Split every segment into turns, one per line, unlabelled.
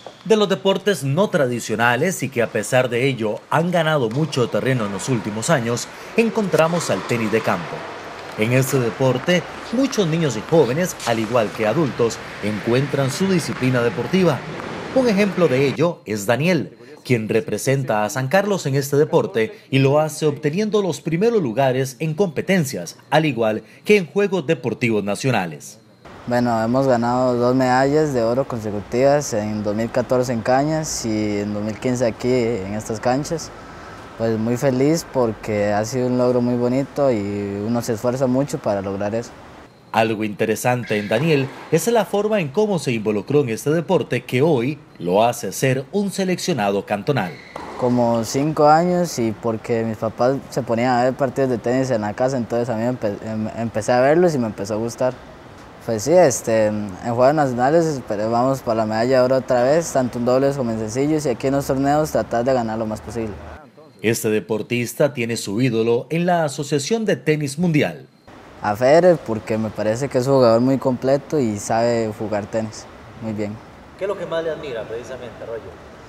De los deportes no tradicionales y que a pesar de ello han ganado mucho terreno en los últimos años, encontramos al tenis de campo. En este deporte, muchos niños y jóvenes, al igual que adultos, encuentran su disciplina deportiva. Un ejemplo de ello es Daniel, quien representa a San Carlos en este deporte y lo hace obteniendo los primeros lugares en competencias, al igual que en Juegos Deportivos Nacionales.
Bueno, hemos ganado 2 medallas de oro consecutivas, en 2014 en Cañas y en 2015 aquí en estas canchas. Pues muy feliz porque ha sido un logro muy bonito y uno se esfuerza mucho para lograr eso.
Algo interesante en Daniel es la forma en cómo se involucró en este deporte que hoy lo hace ser un seleccionado cantonal.
Como 5 años y porque mis papás se ponían a ver partidos de tenis en la casa, entonces a mí empecé a verlos y me empezó a gustar. Pues sí, en Juegos Nacionales vamos para la medalla de oro otra vez, tanto en dobles como en sencillos, y aquí en los torneos tratar de ganar lo más posible.
Este deportista tiene su ídolo en la Asociación de Tenis Mundial.
A Federer, porque me parece que es un jugador muy completo y sabe jugar tenis muy bien.
¿Qué es lo que más le admira precisamente, Arroyo?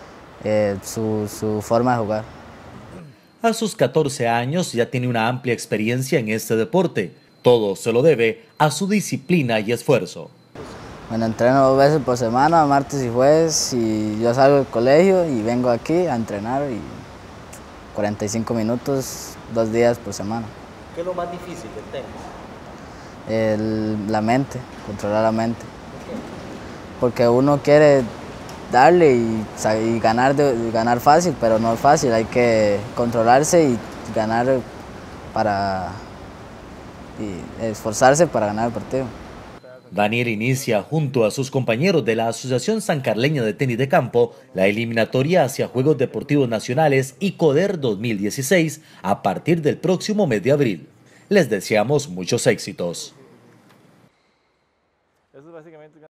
Su forma de jugar.
A sus 14 años ya tiene una amplia experiencia en este deporte. Todo se lo debe a su disciplina y esfuerzo.
Bueno, entreno 2 veces por semana, martes y jueves, y yo salgo del colegio y vengo aquí a entrenar y 45 minutos, 2 días por semana.
¿Qué es lo más difícil del tenis?
La mente, controlar la mente. Porque uno quiere darle y ganar fácil, pero no es fácil, hay que controlarse y ganar y esforzarse para ganar el partido.
Daniel inicia junto a sus compañeros de la Asociación Sancarleña de Tenis de Campo la eliminatoria hacia Juegos Deportivos Nacionales y CODER 2016 a partir del próximo mes de abril. Les deseamos muchos éxitos.